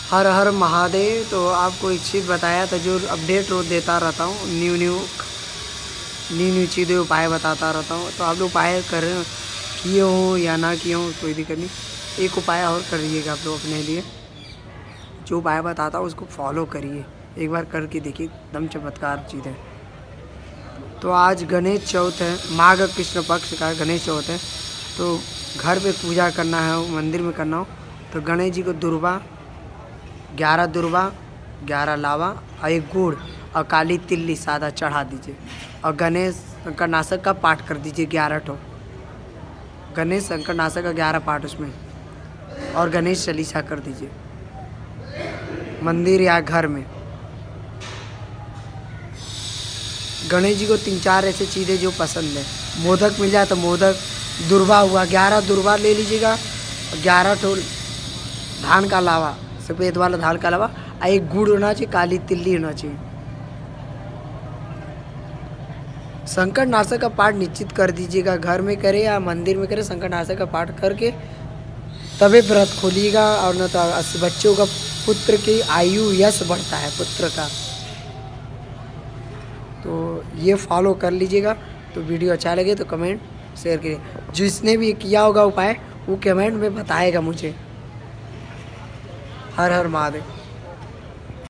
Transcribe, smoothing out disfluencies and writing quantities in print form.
हर हर महादेव। तो आपको एक चीज़ बताया था जो अपडेट रोज देता रहता हूँ, न्यू चीज़ें उपाय बताता रहता हूँ। तो आप लोग उपाय कर किए हो या ना किए हो कोई दिक्कत नहीं, एक उपाय और करिएगा आप लोग अपने लिए। जो उपाय बताता हूँ उसको फॉलो करिए, एक बार करके देखिए, एकदम चमत्कार चीज़ है। तो आज गणेश चौथ है, माघ कृष्ण पक्ष का गणेश चौथ है। तो घर पे पूजा करना है, मंदिर में करना हो तो गणेश जी को दुर्वा 11 लावा और एक गुड़ और काली तिल्ली सादा चढ़ा दीजिए। और गणेश शंकरनाशक का पाठ कर दीजिए 11 ठो, गणेश शंकरनाशक का 11 पाठ उसमें, और गणेश चालीसा कर दीजिए मंदिर या घर में। गणेश जी को 3-4 ऐसे चीज़ें जो पसंद है, मोदक मिल जाए तो मोदक, दुर्वा हुआ 11 दुर्वा ले लीजिएगा, 11 ठो धान का लावा, सफ़ेद वाला धान का लावा, और एक गुड़ होना चाहिए, काली तिल्ली होना चाहिए। शंकरनाशक का पाठ निश्चित कर दीजिएगा, घर में करें या मंदिर में करें, शंकरनाशक का पाठ करके तभी व्रत खोलिएगा। और न तो बच्चों का, पुत्र की आयु यश बढ़ता है पुत्र का। तो ये फॉलो कर लीजिएगा। तो वीडियो अच्छा लगे तो कमेंट शेयर करिए, जिसने भी किया होगा उपाय वो कमेंट में बताएगा मुझे। हर हर महादेव।